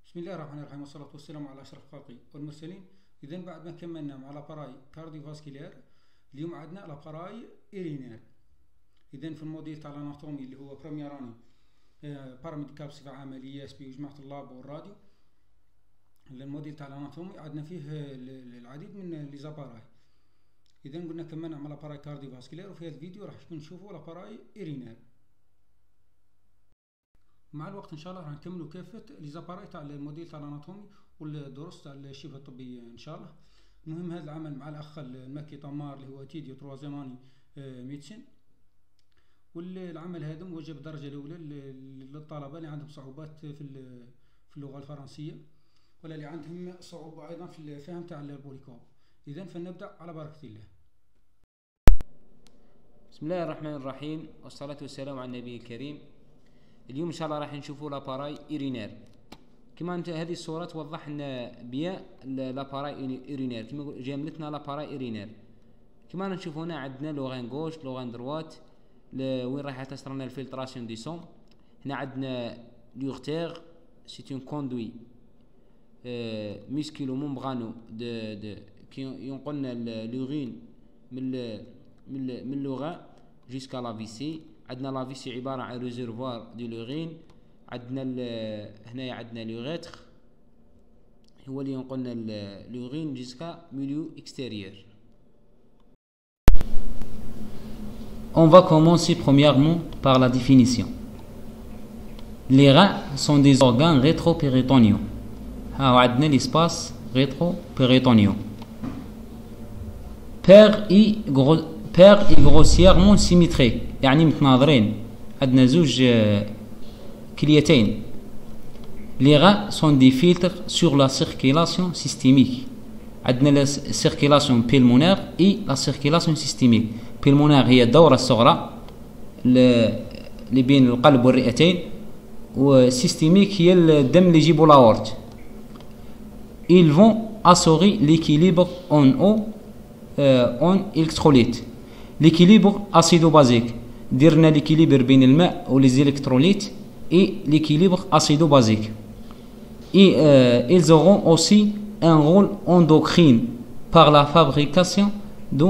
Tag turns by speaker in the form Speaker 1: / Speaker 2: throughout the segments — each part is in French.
Speaker 1: بسم الله الرحمن الرحيم والصلاة والسلام على أشرف الخلق والمرسلين. إذا بعد ما كملنا مع لاباراي كارديوفاسكولير، اليوم عندنا لاباراي إيرينير. إذا في الموديل تاع الاناتومي اللي هو بروميير اني باراميديكال بصفة عامة لي اس بي وجماعة اللاب والراديو، الموديل تاع الاناتومي عندنا فيه العديد من لي زاباراي. إذا قلنا كملنا مع لاباراي كارديوفاسكولير، وفي هذا الفيديو راح نشوفوا لاباراي إيرينير. مع الوقت ان شاء الله راح نكملوا كافه لي زاباراي تاع الموديل تاع الاناتومي والدروس تاع الشبه الطبيه ان شاء الله. المهم هذا العمل مع الاخ المكي طمار اللي هو تيديو تروازيام اني ميديسين، والعمل هذا موجه بالدرجه الاولى للطلبه اللي عندهم صعوبات في اللغه الفرنسيه، ولا اللي عندهم صعوبه ايضا في الفهم تاع البوليكوب. اذا فلنبدا على بركه الله.
Speaker 2: بسم الله الرحمن الرحيم والصلاة والسلام على النبي الكريم. اليوم ان شاء الله راح نشوفوا لاباراي إيرينير. كما انت هذه الصورة توضح لنا بيا لاباراي إيرينير، كما جاملتنا لاباراي إيرينير. كما نشوفوا هنا عندنا لوغان غوش لوغان دروات وين راح تصير لنا الفلتراسيون دي سون. هنا عندنا لورتير سي اون كوندوي ميسكيلو ممبرانو كي ينقلنا لورين من اللغة جيسكا لافيسي. عندنا لافيسي عبارة عن ريزرفوار دي لورين. عندنا هنايا عندنا لوغيتر هو اللي ينقلنا لورين جيسكا ميليو اكستيريور. On va commencer premièrement par la définition. Les reins sont des organes rétropéritonéaux. عندنا l'espace rétropéritonéaux. paire et grossièrement symétrique، يعني متناظرين، عندنا زوج كليتين. Les reins sont des filtres sur la circulation systémique. عندنا la circulation pulmonaire et la circulation systémique. pulmonaire هي الدورة الصغرى اللي بين القلب والرئتين، وسيستيميك هي الدم اللي يجيبو لاورت. Ils vont assurer l'équilibre en eau en électrolytes. L'équilibre acido-basique، درنا l'équilibre بين الماء ولي électrolytes et l'équilibre acido-basique. Et ils auront aussi un rôle endocrine par la fabrication de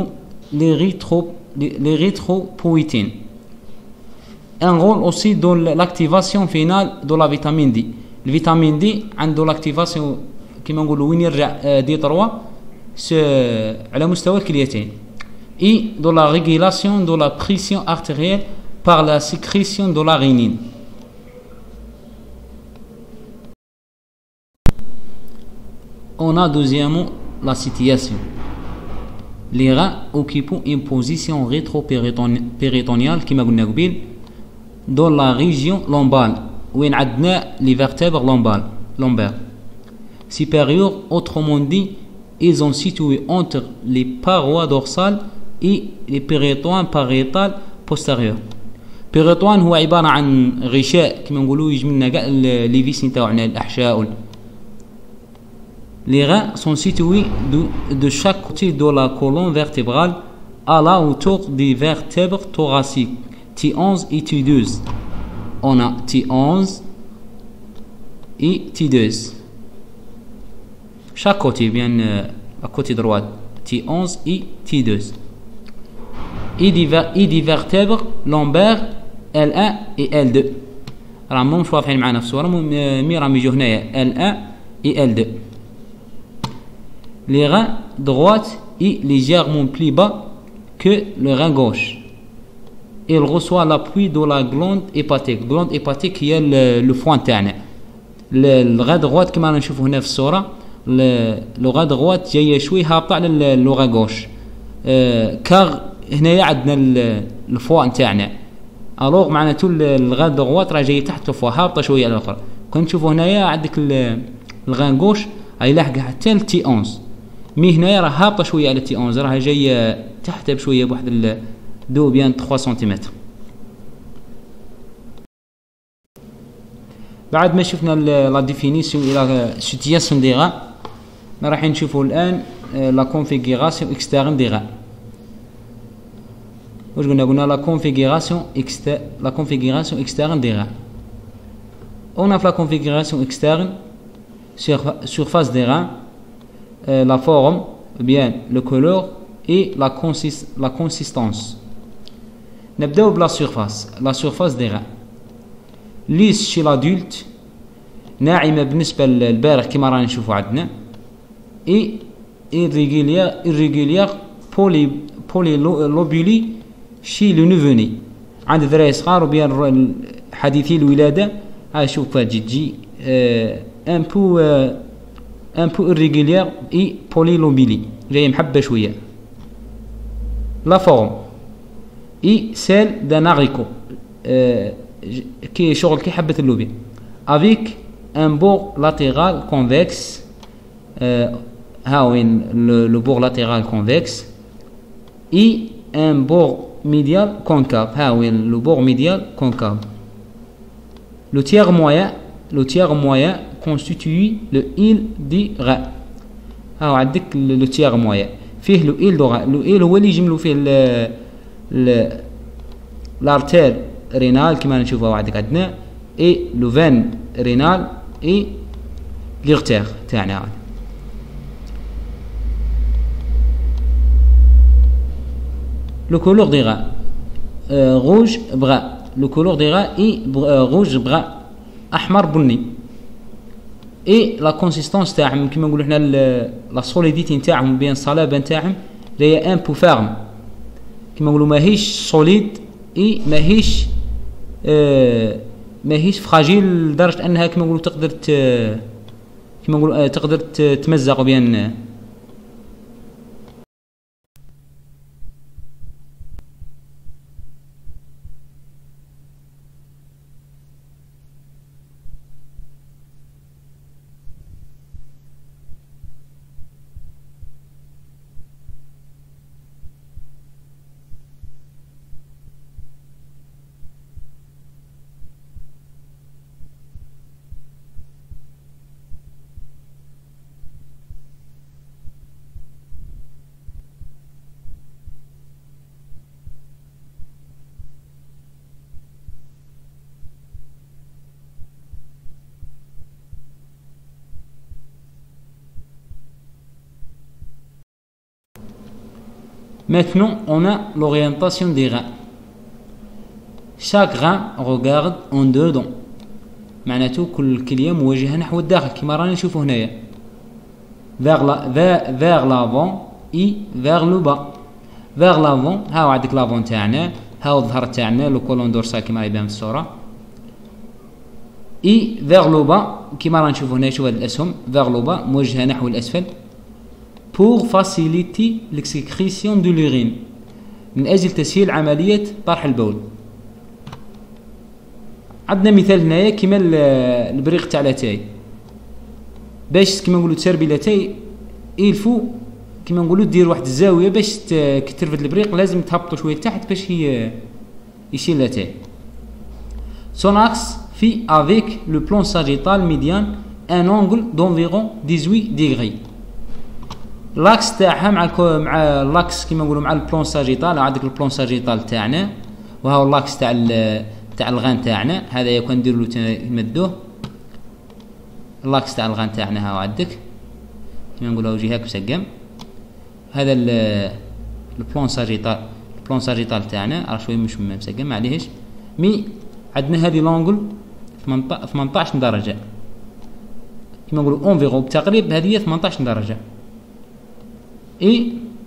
Speaker 2: l'érythropoïétine. Un rôle aussi dans l'activation finale de la vitamine D. Le vitamine D عنده l'activation كما نقولوا وين يرجع دي 3 على مستوى الكليتين. Et de la régulation de la pression artérielle par la sécrétion de la rénine. On a deuxièmement la situation. Les reins occupent une position rétropéritonéale كما قلنا قبيل dans la région lombale وين عندنا les vertèbres lombaires supérieures. Autrement dit, ils sont situés entre les parois dorsales et les péritoines pariétales postérieures. péritoine هو عبارة عن غشاء كما نقولوا يجملنا كاع لي فيس نتاعنا الأحشاء. Les reins sont situés de chaque côté de la colonne vertébrale à la hauteur des vertèbres thoraciques T11 et T12. On a T11 et T12. Chaque côté, bien à côté droit, T11 et T2. Et des vertèbres lombaires L1 et L2. راه مش واضحين معنا في الصورة، مي راهم يجوا هنايا L1 et L2. Les reins droite est légèrement plus bas que le rein gauche. Il reçoit l'appui de la glande hépatique. glande hépatique هي le foin تاعنا. الغا droite كما نشوفوا هنا في الصورة، اللغة droite جاية شوي هابطة على اللغة gauche. كار هنايا عندنا الفوا نتاعنا، الوغ معناته اللغة droite راه جاية تحت الفوا هابطة شوية على الأخرى. كون تشوفوا هنايا عندك الغا gauche هاي لاحقة حتى ل T11، مي هنايا راه هابطة شوية على T11، راها جاية تحت بشوية بواحد 2 سنتيمتر. بعد ما شفنا لا ديفينيسيون الى سيتياسيون دي غا، راح نشوفوا الان لا كونفيغوراسيون اكسترن دي غا. واش قلنا لا كونفيغوراسيون اكسترن دي غا. On a la configuration externe surface des reins, la forme, bien le couleur et la consistance. نبدأ بلا surface des reins. lisse chez l'adulte, ناعمة بالنسبة للبارح كما رانا نشوفوا عندنا، et irrégulière polylobuli chez le nouveau-né. عند ذراي صغار وبين حديثي الولادة شوفها تجي un peu irrégulière et polylobuli، جاية محبة شوية. la forme et celle d'un haricot، كي شغل كي حبة اللوبيا، avec un bord latéral convexe، ها وين le bord latéral convexe، et un bord médial concave، ها وين le bord médial concave. le tiers moyen constitue le hile du rein. ها عندك le tiers moyen فيه le hile du rein. le hile هو اللي يجملوا فيه l'artère rénale كما نشوفها عندك عندنا، et le veine rénale et l'artère تاعنا. le couleur des reins rouge brun. le couleur des reins est rouge brun احمر بني. et la consistance تاعهم كما نقولوا حنا la solidité نتاعهم بين الصلابه نتاعهم هي un peu ferme، كما نقولوا ماهيش solide اي ماهيش فراجيل لدرجه انها كما نقولوا تقدر تمزق بين. Maintenant, on a l'orientation des reins. Chaque rein regarde en dedans. معناته كل كلية موجهة نحو الداخل كما رانا نشوفه هنايا. vers l'avant et vers le bas. vers l'avant هاو عندك l'avant تاعنا، هاو الظهر تاعنا لو كولون دورسال كما يبان في الصورة. et vers le bas كما رانا نشوفه هنا، شوف هاد الأسهم vers le bas موجهة نحو الأسفل. pour faciliter l'exécrétion de l'urine، من أجل تسهيل عملية طرح البول. عندنا مثال هنايا كيما البريق تاع لاتاي، باش كيما نقولوا تسربي لاتاي يلفو كيما نقولوا دير واحد الزاويه باش كي ترفد البريق لازم تهبطوا شويه لتحت باش يشيل لاتاي. son axe fait avec le plan sagittal médian un angle d'environ 18 degrés. لاكس تاعها مع اللاكس كيما نقولوا مع البلون ساجيتال. عندك البلون ساجيتال تاعنا وهو اللاكس تاع الغان تاعنا، هذا يكون ندير له نمدوه اللاكس تاع الغان تاعنا. ها عندك كيما نقولوا جهه مسقم، هذا البلون ساجيتال تاعنا راه شويه مش مسقم معليهش، مي عندنا هذه لونغل 18 درجه كيما نقولوا اونفيرو بتقريب هذه 18 درجه. et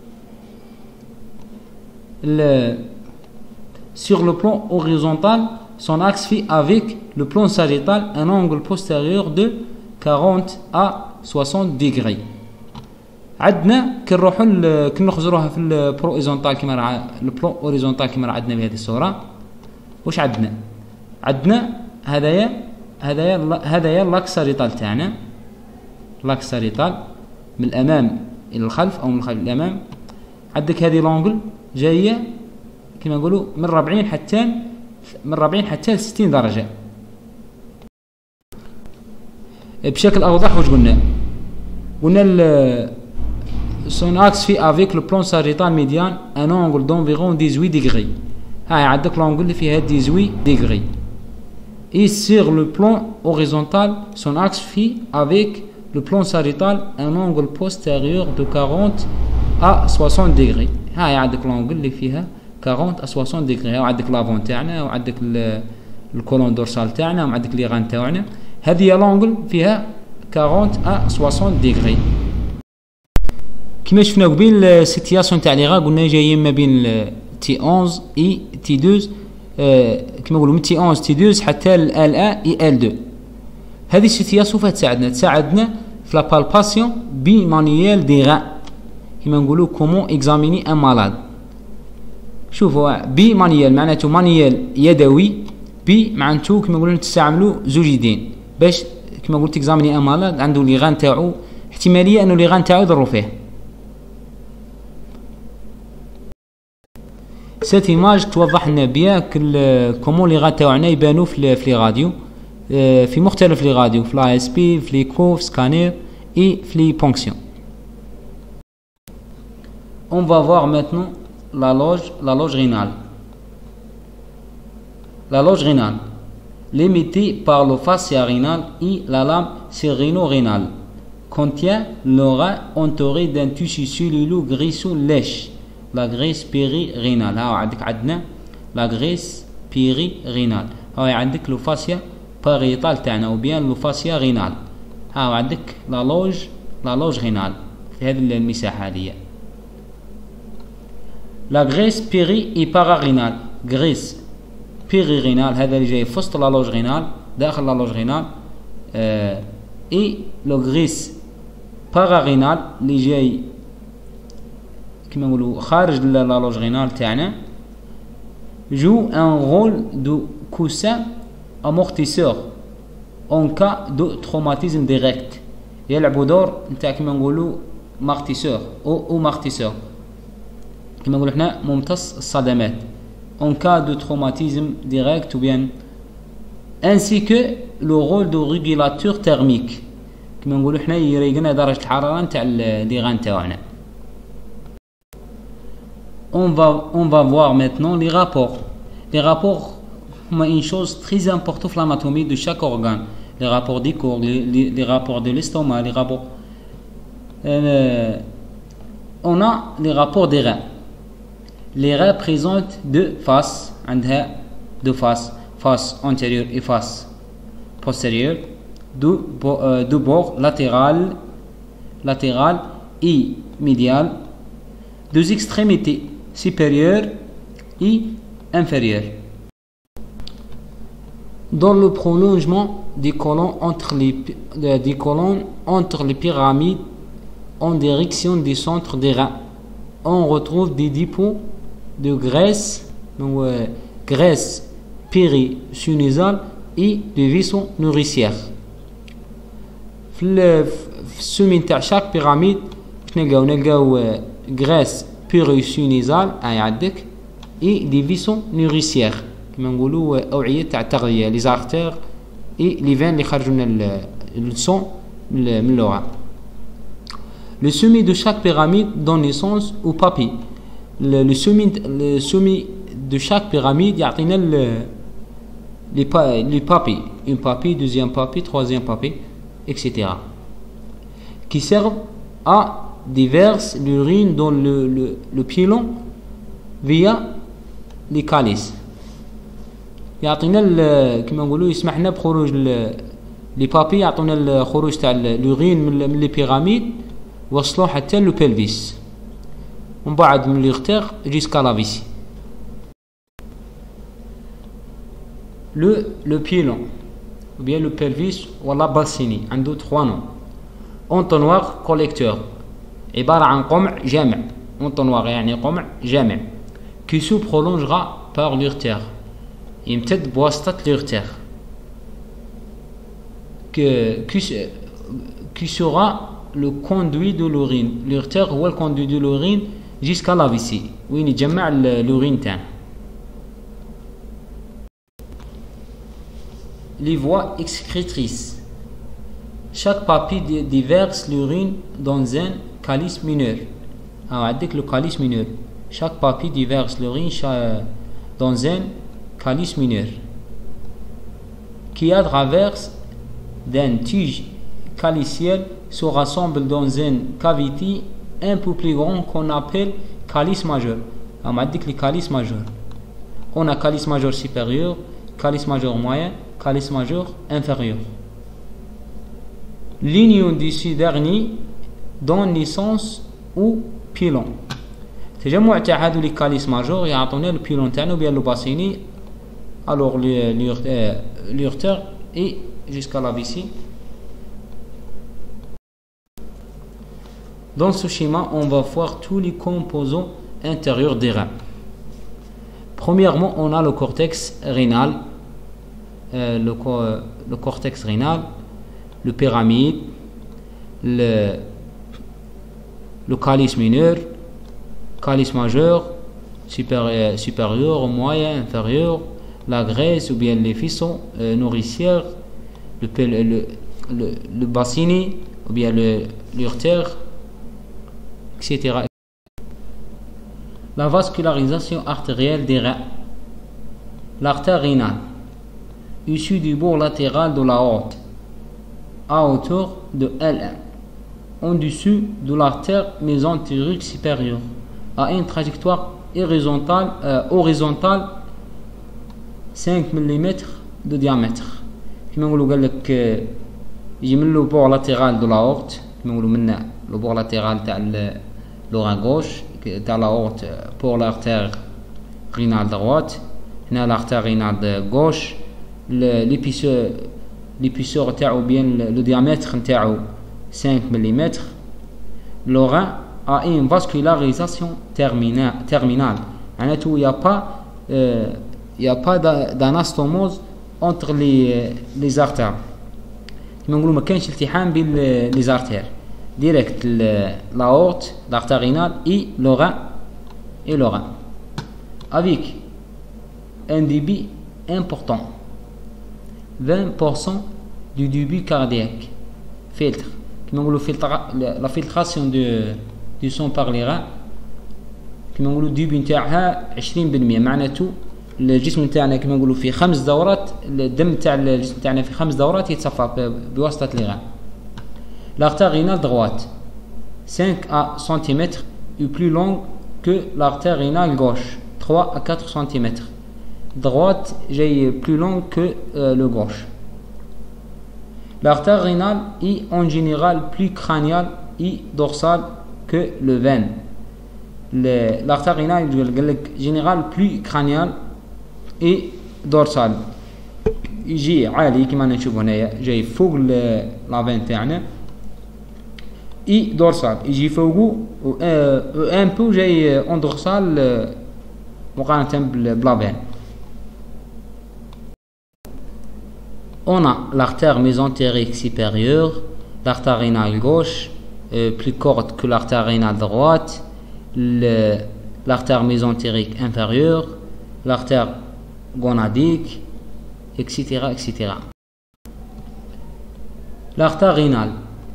Speaker 2: sur le plan horizontal son axe fait avec le plan sagittal un angle postérieur de 40 à 60 degrés. عندنا كي نخزروها في البرو هوريزونتال كما البلان هوريزونتال كما عندنا بهذه الصوره، واش عندنا هذايا اللاكس ساجيتال تاعنا. اللاكس ساجيتال من الامام الى الخلف او من الخلف للامام. عندك هذه لونغل جايه كما نقولوا من 40 حتى 60 درجه. بشكل اوضح واش قلنا son axe fait avec le plan sagittal médian un angle d'environ 18 degrés. هاي عندك لونغل اللي فيها 18 degrés. et sur le plan horizontal son axe fait avec le plan sagittal un angle postérieur de 40 à 60 degrés. هاي عندك l'angle اللي فيها 40 à 60 degrés. وعندك لافون تاعنا وعندك الكولون دورسال تاعنا وعندك لي غان تاعنا. هذه لونغل فيها 40 à 60 degrés. كما شفنا قبيل السيتياسيون تاع لي غا قلنا جايين ما بين تي 11 اي تي 12 كما نقولوا من تي 11 تي 12 حتى ال ال اي ال 2. هذه السيتياسيون سوف تساعدنا في لا بالباسيون بي مانييل دي غان كما نقولوا كومون اكزاميني ان مالاد. شوفوا بي مانييل معناته مانييل يدوي، بي معناته كما نقولوا تستعملوا زوج يدين باش كما قلت اكزاميني ان مالاد عنده لي غان تاعو احتماليه انه لي غان تاعو يضروا فيه. سيت ايماج توضح لنا بيان كومون لي غان تاعنا يبانوا في لي راديو في مختلف لي راديو في لا اس بي في ليكو في سكانير اي في لي بونكسيون. On va voir maintenant la loge rénale. La loge rénale, limitée par le fascia rénal et la lame céréno-rénale, contient le rein entouré d'un tissu celluleux graisseux lèche, la graisse péri-rénale. عندنا la graisse péri-rénale. عندك le fascia pariétal تاعنا ou bien le fascia rénal. عندك la loge rénale في هذه المساحة هذه. La graisse péri et pararénale. Graisse péri-rénale هذا اللي جاي في وسط لا لوج رينال داخل لا لوج رينال et le graisse pararénale اللي جاي كما نقولوا خارج لا لوج رينال تاعنا joue un rôle de coussin amortisseur en cas de traumatisme direct. يلعبوا دور نتاع كما نقولوا مارتيسور او مارتيسور كما نقولوا احنا ممتص الصدمات en cas de traumatisme direct ou bien ainsi que le rôle de régulateur thermique كما نقولوا احنا يريقنا درجة الحرارة نتاع لي غان تاعنا. On va voir maintenant les rapports. Les rapports sont une chose très importante pour l'anatomie de chaque organe. Les rapports du corps, les rapports de l'estomac, les rapports. On a les rapports des reins. Les reins présentent deux faces, deux faces, face antérieure et face postérieure, deux bords latéral et médial, deux extrémités supérieures et inférieures. Dans le prolongement des colonnes entre les pyramides en direction du centre des reins, on retrouve des dépôts de graisse, donc graisse péri-sinusale et de vaisseaux nourricières. في السمين تاع شاك بيراميد نلقاو graisse péri-sinusale هاي عندك et des vaisseaux nourricières كما نقولوا أوعية تاع التغذية les artères et les veines اللي خرجوا لنا السون من اللغة. Le sommet de chaque pyramide donne naissance au papille. Le sommet de chaque pyramide يعطينا les papilles, une papille, deuxième papille, troisième papille, etc. qui servent à déverser l'urine dans le pylon via les calices. يعطينا كما نقولوا يسمح لنا بخروج لي بابي يعطونا الخروج تاع الورين من لي بيراميد وصلوا حتى لو بلفيس ومن بعد من ليغتير جيسكا لا فيسي. le pylon ou bien le pelvis ولا باسيني عنده 3 noms. entonnoir collecteur عبارة عن قمع جامع. entonnoir يعني قمع جامع qui se prolongera par l'urtère يمتد بواسطة l'urtère qui sera le conduit de l'urine. l'urtère هو le conduit de l'urine jusqu'à la vessie وين يجمع l'urine تاعنا. les voies excrétrices. chaque papille déverse l'urine dans un calice mineur. عندك le calice mineur. chaque papille déverse l'urine dans un calice mineur qui a traverse d'un tige caliciel se rassemblent dans une cavité un peu plus grande qu'on appelle calice majeur. On a dit que les calices majeurs. On a calice majeur supérieur, calice majeur moyen, calice majeur inférieur. L'union de ces derniers donne naissance au pilon. تجمع تاع هادو لي كاليس ماجور يعطونا البيلون تاعنا بيان لو باسيني alors l'urteur et jusqu'à la vessie. Dans ce schéma, on va voir tous les composants intérieurs des reins. Premièrement, on a le cortex rénal, le cortex rénal, le pyramide, le calice mineur, calice majeur, supérieur, moyen, inférieur, la graisse ou bien les faisceaux nourricières, le bassinet ou bien l'urtère, etc. La vascularisation artérielle des reins. L'artère rénale, issue du bord latéral de l'aorte, à hauteur de L1, en dessous de l'artère mésentérique supérieure, à une trajectoire horizontale 5 mm de diamètre. كما نقولوا قال لك يجي من لو بور لاتيرال دو لاورت كما نقولوا من لو بور لاتيرال تاع لوران غوش تاع لاورت بور لارتير رينال دروات. هنا لارتير رينال غوش ليبيسور تاعو بيان لو ديامètre نتاعو 5 mm. لوران a une vascularisation terminale. معناته il n'y a pas d'anastomose entre les artères. كما نقولوا ما كانش التحام بين les artères. Direct l'aorte, l'artère rénale et le rein. Avec un débit important. 20% du débit cardiaque. Filtre. كما نقولوا la filtration du sang par les reins. كما نقولوا الديبي نتاعها 20%. معناته الجسم تاعنا كما نقولوا في 5 دورات الدم تاع الجسم تاعنا في 5 دورات يتصفى بواسطه لي غان. L'artère rénale droite 5 à cm est plus longue que l'artère rénale gauche 3 à 4 cm. Droite est plus longue que le gauche. L'artère rénale est en général plus crâniale et dorsale que le veine. L'artère rénale est en général plus crâniale et dorsale. يجي عالي كما نشوف هنايا جاي فوق لا فين تاعنا اي دورسال يجي فوقو ان بو جاي اون دورسال مقارنة بلا فين. On a l'artère mésentérique supérieure, l'artère rénale gauche plus courte que l'artère rénale droite, l'artère mésentérique inférieure, l'artère gonadique, etc., etc. L'artère rénale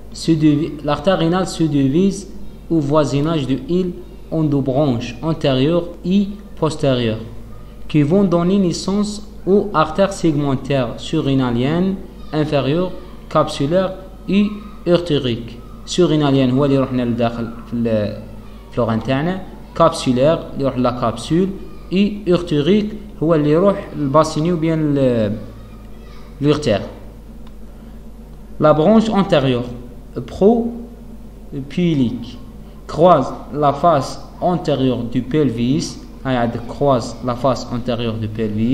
Speaker 2: se divise au voisinage de l'île en deux branches antérieures et postérieures qui vont donner naissance aux artères segmentaires surrénaliennes inférieures, capsulaires et urtériques. Surrénalienne هو اللي يروحنا لداخل في الفلوران تاعنا، كابسولير اللي يروح لا كابسول، et urtérique هو اللي يروح الباسيني وبين l'urtère. La branche antérieure propylique croise la face antérieure du pelvis, croise la face antérieure du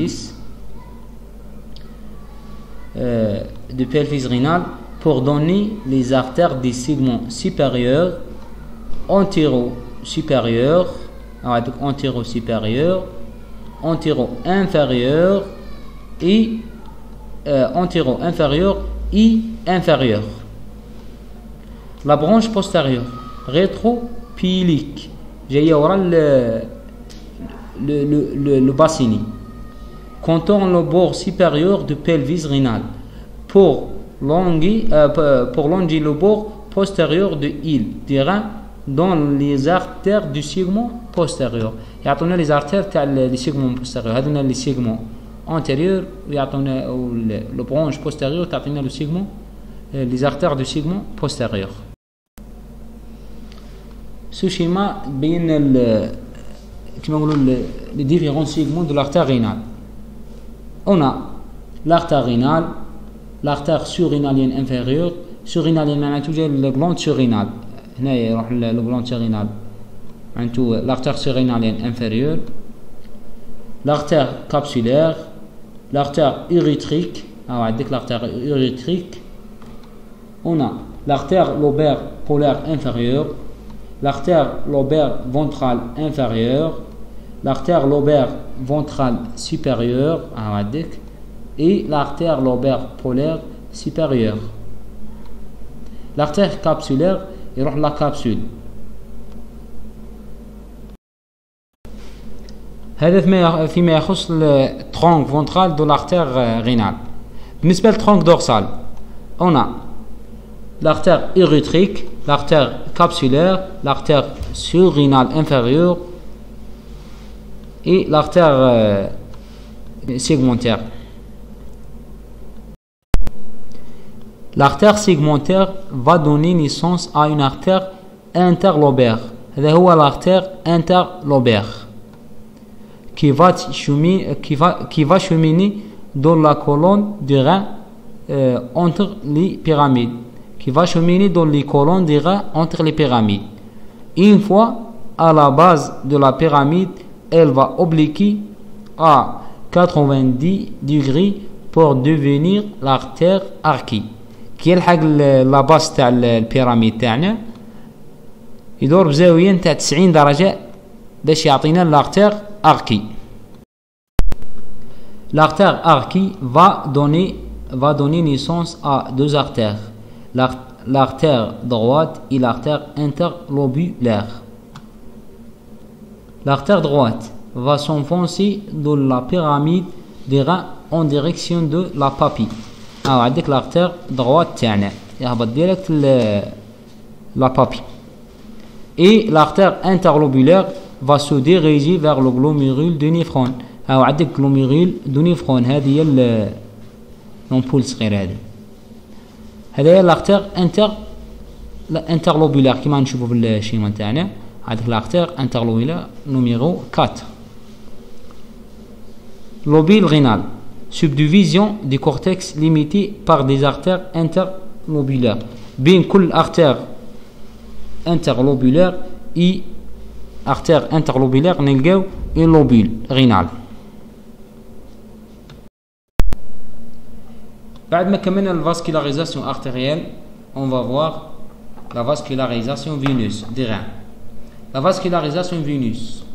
Speaker 2: pelvis rénal pour donner les artères des segments supérieurs, antéro-supérieurs, antéro-supérieur, antéro-inférieur et antéro-inférieur et inférieur. La branche postérieure rétropylique جايه ورا le bassinet contourne le bord supérieur du pelvis rénal pour longer le bord postérieur de l'île des reins dans les artères du segment postérieur. يعطونا les artères تاع les segments postérieurs. هذونا les segments antérieur ويعطونا le branche postérieur تعطينا le segment les artères du segment postérieur. Ce schéma بين les différents segments de l'artère rénale. On a l'artère rénale, l'artère surrénalienne inférieure. surrénalienne معناته جاي الجلاند surrénale. هنا يروح الجلاند surrénale. معناته l'artère surrénalienne inférieure, l'artère capsulaire, l'artère urétrique. عندك l'artère urétrique. On a l'artère lobaire polaire inférieure, l'artère lobaire ventrale inférieure, l'artère lobaire ventrale supérieure et l'artère lobaire polaire supérieure. L'artère capsulaire يروح la capsule. هذا فيما يخص الترونك فونترال de l'artère rénale. بالنسبة للترونك dorsal, on a l'artère urétrique, l'artère capsulaire, l'artère surrénale inférieure et l'artère segmentaire. L'artère segmentaire va donner naissance à une artère interlobaire. هذا هو l'artère interlobaire qui va cheminer dans la colonne du rein entre les pyramides. Qui va cheminer dans les colonnes des reins entre les pyramides. Une fois à la base de la pyramide, elle va obliquer à 90 degrés pour devenir l'artère arquée. كي يلحق لا باس تاع البيراميد تاعنا يدور بزاوية تاع 90 درجة باش يعطينا l'artère arquée. L'artère arquée va donner naissance à deux artères. L'artère droite et l'artère interlobulaire. L'artère droite va s'enfoncer dans la pyramide des reins en direction de la papille. عندك l'artère droite تاعنا يهبط ديريكت la papille. Et l'artère interlobulaire va se diriger vers le glomérule de néphron. عندك glomérule de néphron. هذه هي الامبول الصغير هذا. هذا هي l'artère interlobulaire كما نشوفوا في الشيما تاعنا. عندك l'artère interlobulaire numéro 4. Lobule rénal. Subdivision du cortex limité par des artères interlobulaires. بين كل artère interlobulaire et artère interlobulaire نلقاو un lobule rénal. بعد ما كملنا الفاسكولاريزاسيون artérielle, on va voir la vascularisation veineuse des reins. La vascularisation veineuse.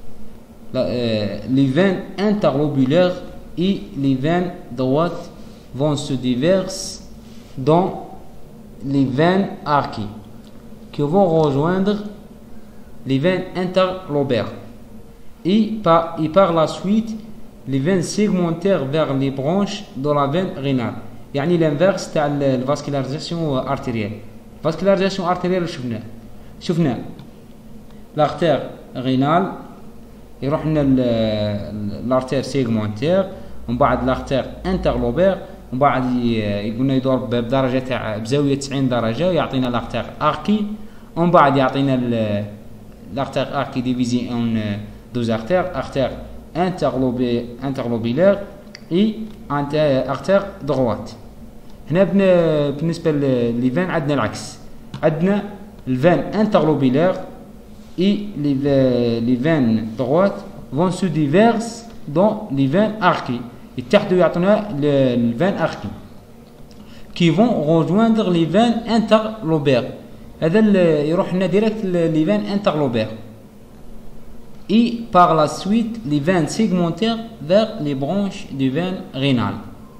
Speaker 2: Les veines interlobulaires et les veines droites vont se déverser dans les veines arquées qui vont rejoindre les veines interlobaires et par la suite les veines segmentaires vers les branches de la veine rénale. يعني l'inverse تاع الفاسكولاريزاسيون artérielle. الفاسكولاريزاسيون artérielle شفنا l'artère rénale يروح لنا l'artère segmentaire ومن بعد l'artère interlobaire ومن بعد يقولنا يدور بدرجه تاع بزاويه 90 درجه يعطينا l'artère arquée ومن بعد يعطينا l'artère arquée divisée en deux artère interlobulaire et artère droite. هنا بالنسبه للفين عندنا العكس. عندنا الفين interlobulaire et les veines droites vont se déverser dans les veines arquées. يتحدوا يعطونا les veines arquées qui vont rejoindre les veines interlobaires. هذا يروح لنا ديريكت les veines interlobaires et par la suite les veines segmentaires vers les branches des veines rénales.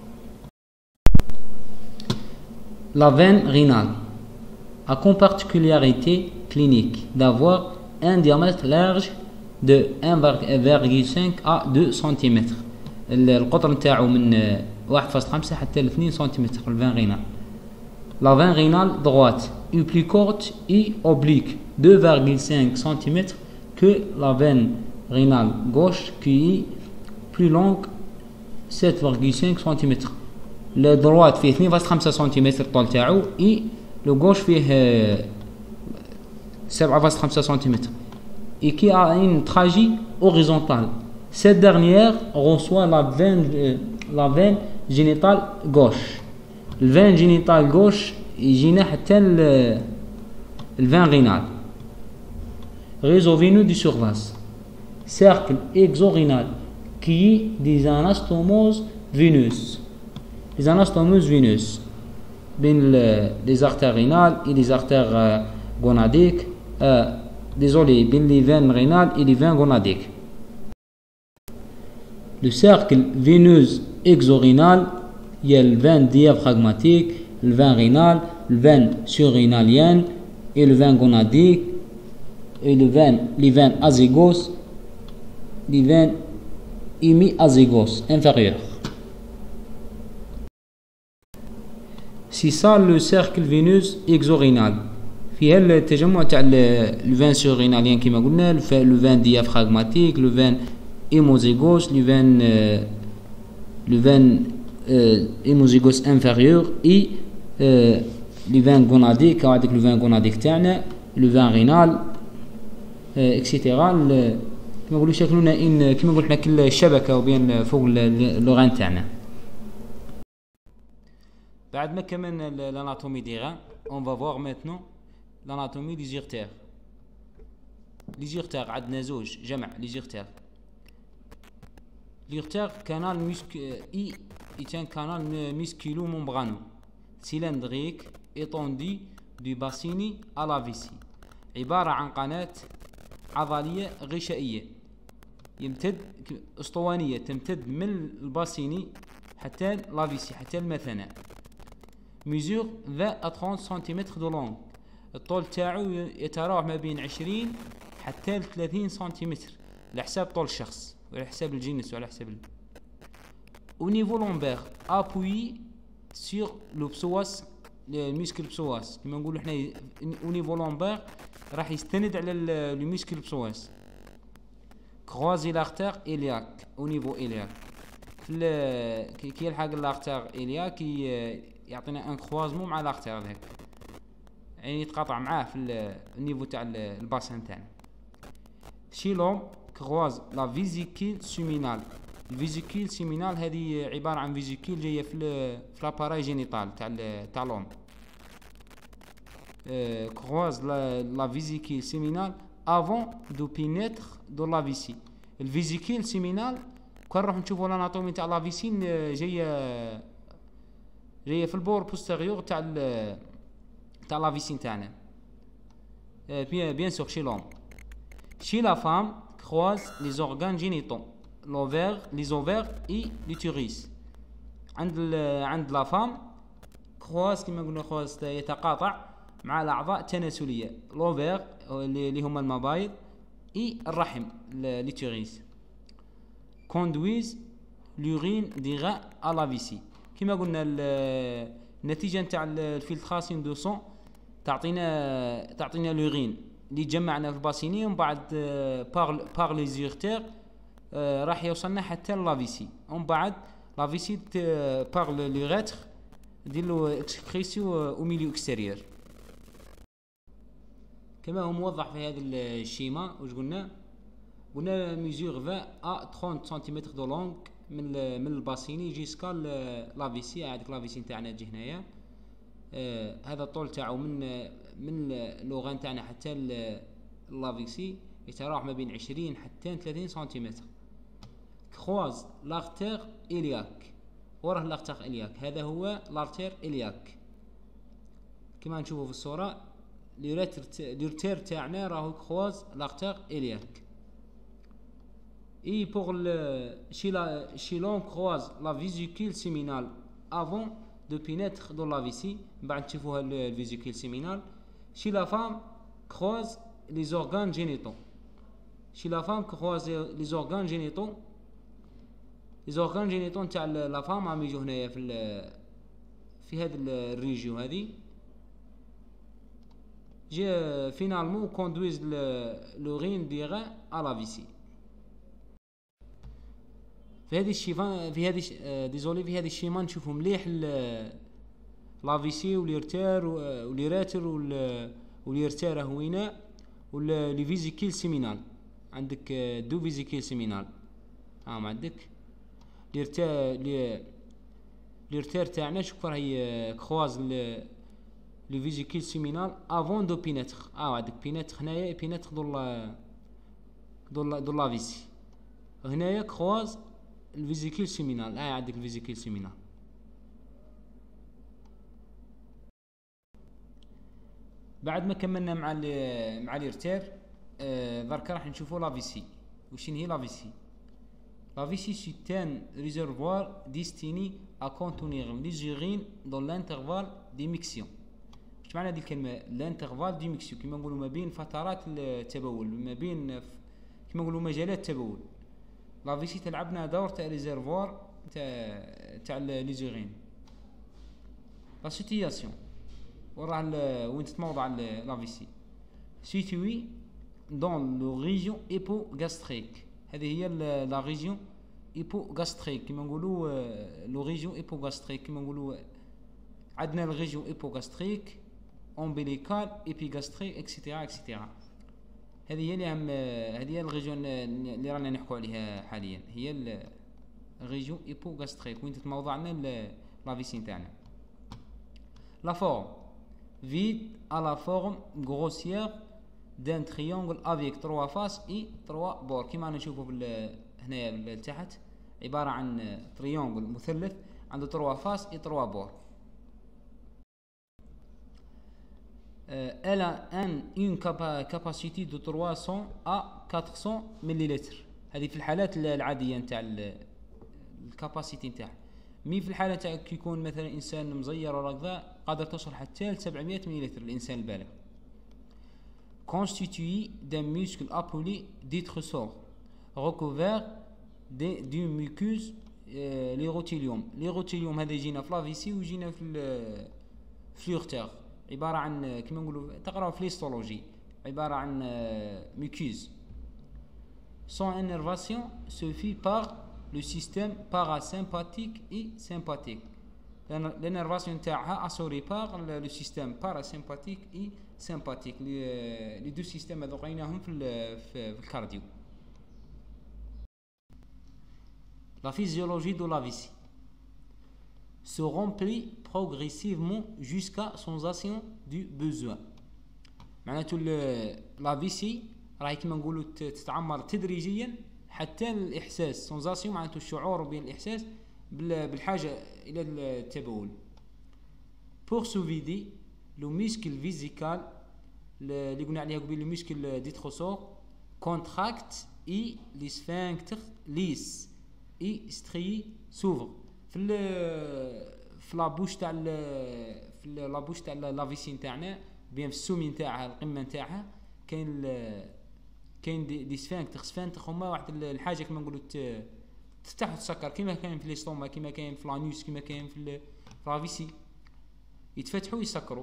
Speaker 2: La veine rénale a comme particularité clinique d'avoir un diamètre large de 1,5 à 2 cm. القطر نتاعو من 1.5 حتى ل 2 cm الفين رينال. La veine rénale droite est plus courte et oblique 2,5 cm que la veine rénale gauche qui est plus longue 7,5 cm. لو دروات فيه 2.5 سنتيمتر طول تاعو اي لو غوش فيه 7.5 سنتيمتر et qui a une trajet horizontale. Cette dernière reçoit la veine génitale gauche. Le veine génitale gauche يجينا حتى le veine rénal. Réseau veineux du surface. Cercle exorénal qui est des anastomoses veineuses. Les anastomoses veineuses بين les artères rénales et les artères gonadiques. Désolé, bien les veines rénales et les veines gonadiques. Le cercle veineux exorénal, il y a le veine diaphragmatique, le veine rénal, le veine surrénalienne et le veine gonadique et les veines azygos, les veines hémiazygos inférieures. C'est ça le cercle veineux exorénal. فيها التجمع تاع الفان سوريناليان كما قلنا لو فان ديافراغماتيك لو فان ايموزيغوس لو فان ايموزيغوس انفيريور اي لو فان غوناديك هذاك لو فان غوناديك تاعنا لو فان رينال اكسيتيرا كما نقولوا شكلنا ان كما قلنا كل الشبكه وبين فوق لوغان تاعنا. بعد ما كملنا l'anatomie des reins, on va voir maintenant l'anatomie des artères. Les artères عندنا زوج جمع les artères. L'artère canal est un canal musculo-membraneux cylindrique étendu du bassini à la vessie. عبارة عن قناة عضلية غشائية يمتد اسطوانية تمتد من الباسيني حتى la vessie حتى المثانة. mesure 20 à 30 cm de long. الطول تاعو يتراوح ما بين 20 حتى 30 سنتيمتر على حساب طول الشخص وعلى حساب الجنس وعلى حساب au niveau lombaire appuyé sur le psoas le muscle psoas كما نقولوا احنا au niveau lombaire راح يستند على le muscle psoas. croiser l'artère iliaque au niveau iliaque كي يلحق l'artère iliaque يعطينا ان كروازمون مع l'artère هذاك يعني يتقاطع معاه في النيفو تاع الباسن تاعنا. شيلوم كروز لا فيزيكيل سيمينال. الفيزيكيل سيمينال هذه عباره عن فيزيكيل جايه في لاباراي جينيتال تاع لوم. كروز لا فيزيكيل سيمينال افون دو بينيتر دو لا فيسي. الفيزيكيل سيمينال كون نروح نشوفوا الاناتومي تاع لا فيسين جايه في البور بوستيريور تاع لا فيسين تاعنا. bien sûr chez l'homme. Chez la femme croise les organes génitaux, les ovaires et l'utérus. عند la femme croise كما قلنا croise يتقاطع مع الأعضاء التناسلية l'ovaire اللي هما المبايض et الرحم l'utérus. conduisent l'urine des reins à la vessie. كما قلنا النتيجة نتاع الفلتراسيون دو سون تعطينا لورين اللي جمعنا في الباسيني ومن بعد بار لي زيرتير راح يوصلنا حتى لافيسي ومن بعد لافيسي بار لو ريتر ديرلو اكسكريسيو او ميليو اكستيريور كما هو موضح في هذا الشيما. واش قلنا ميزور 20 ا 30 سنتيمتر دو لونغ من الباسيني جيسكا لافيسي. هذيك لافيسي تاعنا تجي هنايا هذا الطول تاعو من لوغان تاعنا حتى لافيسي يتراوح ما بين 20 حتى 30 سنتيمتر. كروز لارتير إلياك. وراه لارتير إلياك هذا هو لارتير إلياك كما نشوفوا في الصورة. لورتير تاعنا راهو كروز لارتير إلياك. Et pour chez l'homme croise la vésicule séminale avant de pénétrer dans la vessie. بعد تشوفوها الفيزيكيل سيمينال. chez la femme croise les organes génitaux. chez la femme croise les organes génitaux. les organes génitaux تاع لا فام راهم يجوا هنايا في هذا الريجيو هذه جا فينالمون كوندويز لورين ديغا à la vessie. في هذه الشيفان في هذه ديزولي في هذه الشيما نشوفوا مليح لافيسي وليرتير وليراتر وليرتير هوينا ولا فيزيكيل سيمينال. عندك دو فيزيكيل سيمينال ما عندك ليرتير تاعنا شوف راهي كخواز لي فيزيكيل سيمينال افون دو بيناتر. عندك بيناتر هنايا بيناتر دو لا فيسي هنايا كخواز الفيزيكيل سيمينال. عندك الفيزيكيل سيمينال. بعد ما كملنا مع ليرتير درك راح نشوفوا لا فيسي. وشين هي لا فيسي؟ لا فيسي سي ان ريزرفوار ديستيني ا كونتونير لي يورين دون لانترفال دي ميكسيون. واش معنى هذه الكلمه لانترفال دي ميكسيون؟ كما نقولوا ما بين فترات التبول، ما بين كما نقولوا مجالات التبول. لا فيسي تلعبنا دور تاع ريزرفوار تاع لي يورين. لا سيتياسيون وين تتموضع لا فيسي سيتوي دون لو ريجيون ايبوغاستريك. هذه هي لا ريجيون ايبوغاستريك كما نقولوا لو ريجيون ايبوغاستريك. كما نقولوا عندنا الريجيون ايبوغاستريك امبليكال ايبيغاستريك اكسيتيرا اكسيتيرا. هذه هي اللي هذه هي الريجيون اللي رانا نحكوا عليها حاليا، هي الريجيون ايبوغاستريك وين تتموضع لنا لا فيسي تاعنا. لا فورم vide à la forme grossière d'un triangle avec 3 faces et 3 bords. كما نشوفوا هنا تحت عبارة عن تريانجل مثلث عنده 3 faces et 3 bords. Elle a une capacité de 300 à 400 مليلتر. هذه في الحالات العادية نتاع الكاباسيتي نتاعها. مي في الحالة تاع كي يكون مثلا انسان مزير ولا كذا قادر توصل حتى ل 700 مليلتر الانسان البالغ. constitué d'un muscle appelé détressor recouvert d'une muqueuse l'érothelium. l'érothelium هذا يجينا في لافيسي ويجينا في فلورتير. عبارة عن كما نقولوا تقراو في ليستولوجي عبارة عن muqueuse. son innervation se fait par le système parasympathique et sympathique. L'énervation تاعها assurée par le système parasympathique et sympathique. les deux systèmes هذو لقيناهم في الكارديو. La physiologie de la vessie se remplit progressivement jusqu'à sensation du besoin. معناته لا فيسي راهي كما نقولوا تتعمر تدريجيا حتى الإحساس سونزاسيون معناته الشعور بين الإحساس بالحاجة إلى التبول. pour se vider le muscle vesical اللي قلنا عليها قبل le muscle détressor contracte et les sphincters lisses et striés s'ouvrent. في لابوش تاع في لابوش تاع لافيسي نتاعنا بين في السومي نتاعها القمة نتاعها كاين دي سفانكتر هما واحد الحاجه كما نقولوا تفتح وتسكر كما كاين في ليستوما كما كاين في لانوس كما كاين في لافيسي يتفتحوا ويسكروا.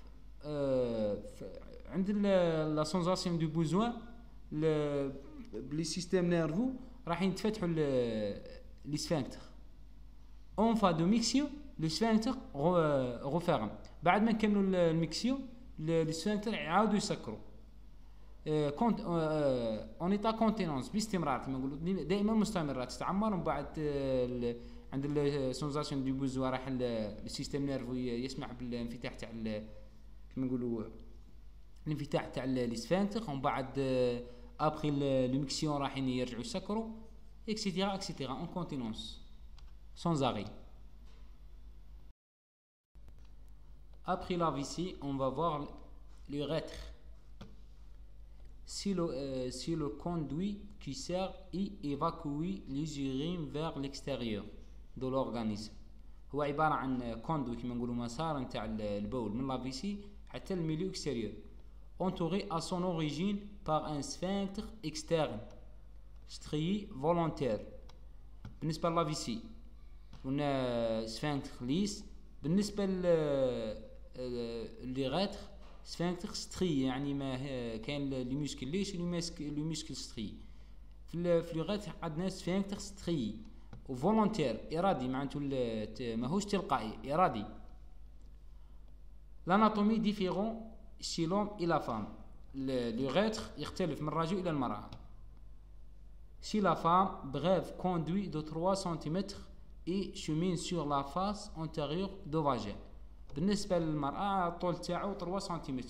Speaker 2: عند لا سونساسيون دو بوزوان لي سيستيم نيرفو راح يتفتحوا لي سفانكتر اون فا دو ميكسيو لي سفانكتر غوفيرم. بعد ما نكملوا الميكسيو لي سفانكتر يعاودوا يسكروا كونت اون ايتا كونتينونس باستمرار كما نقولوا دائما مستمره تتعمر. ومن بعد عند السونساسيون دو بوزوا راح السيستم نيرفو يسمح بالانفتاح تاع كما نقولوا الانفتاح تاع لي سفانكتر. ومن بعد ابري لو ميكسيون راح يرجعوا يسكروا اكسيتيرا اكسيتيرا اون كونتينونس سون اري. Après la vessie, on va voir l'urètre. C'est le conduit qui sert à évacuer les urines vers l'extérieur de l'organisme. هو عبارة عن conduit كما نقولوا مسار نتاع البول من la vessie حتى الميليو extérieur entouré à son origine par un sphincter externe strié volontaire. بالنسبة ل la vessie قلنا sphincter lisse. بالنسبة للغاتر سفانكتر ستري يعني ما كاين لي ميسكل ليش لي ميسكل ستري في الغاتر عندنا سفانكتر ستري وفولونتير إرادي معناتو ماهوش تلقائي إرادي. l'anatomie différent chez l'homme et la femme. l'urètre يختلف من الرجل إلى المرأة. chez la femme, brève conduit de 3 cm et chemine sur la face antérieure du vagin. بالنسبة للمرأة الطول تاعو 3 سم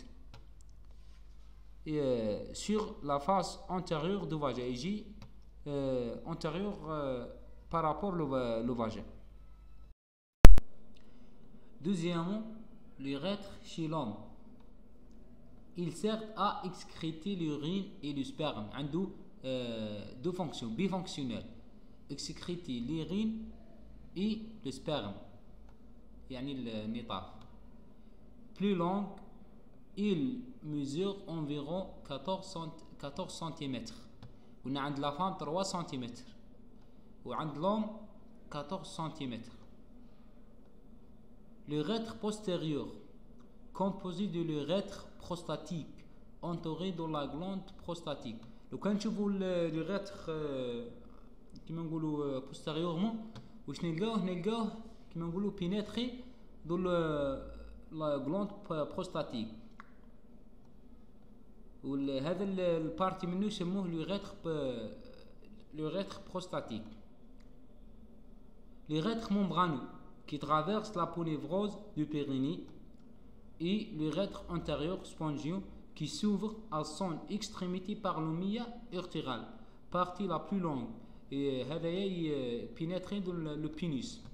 Speaker 2: sur la face antérieure du vagin, يجي antérieur par rapport au vagin. Deuxièmement, l'urètre chez l'homme, il sert à excréter l'urine et le sperme. عنده deux fonctions bifonctionnelles, excréter l'urine et le sperme, يعني النطاف. Plus long, il mesure environ 14 cm. وعند عند la femme 3 cm وعند l'homme 14 cm. L'urètre postérieur, composé de l'urètre prostatique entouré de la glande prostatique. لو كان نشوفوا l'urètre كيما نقولوا postérieurement واش نلقاوه كيما نقولوا pénétré dans la glande prostatique. وهذا البارتي منه يسموه l'urètre prostatique. L'urètre membraneux qui traverse la ponévrose du périnée et l'urètre antérieur spongieux qui s'ouvre à son extrémité par le mia urtéral, partie la plus longue, et هذا pénétrer dans le pénis.